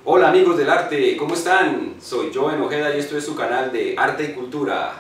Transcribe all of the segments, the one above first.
Hola amigos del arte, ¿cómo están? Soy Joven Ojeda y esto es su canal de Arte y Cultura.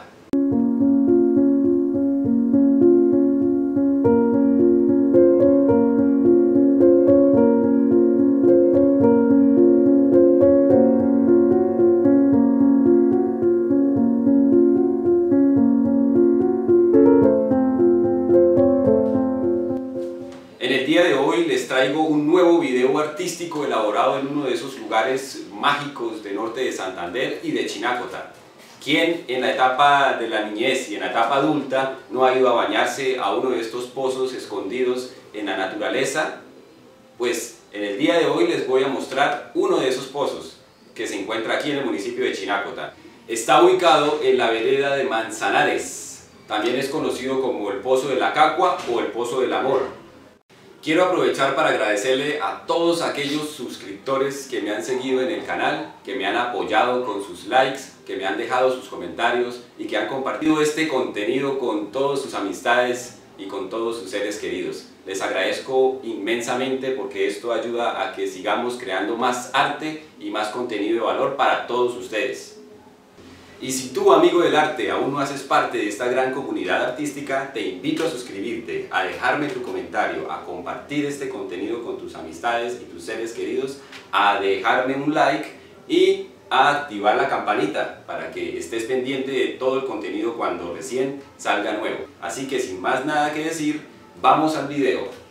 En el día de hoy les traigo un nuevo video artístico elaborado en uno de esos lugares mágicos del norte de Santander y de Chinacota. ¿Quién en la etapa de la niñez y en la etapa adulta no ha ido a bañarse a uno de estos pozos escondidos en la naturaleza? Pues en el día de hoy les voy a mostrar uno de esos pozos que se encuentra aquí en el municipio de Chinacota. Está ubicado en la vereda de Manzanares. También es conocido como el Pozo de la Cacua o el Pozo del Amor. Quiero aprovechar para agradecerle a todos aquellos suscriptores que me han seguido en el canal, que me han apoyado con sus likes, que me han dejado sus comentarios y que han compartido este contenido con todas sus amistades y con todos sus seres queridos. Les agradezco inmensamente porque esto ayuda a que sigamos creando más arte y más contenido de valor para todos ustedes. Y si tú, amigo del arte, aún no haces parte de esta gran comunidad artística, te invito a suscribirte, a dejarme tu comentario, a compartir este contenido con tus amistades y tus seres queridos, a dejarme un like y a activar la campanita para que estés pendiente de todo el contenido cuando recién salga nuevo. Así que sin más nada que decir, vamos al video.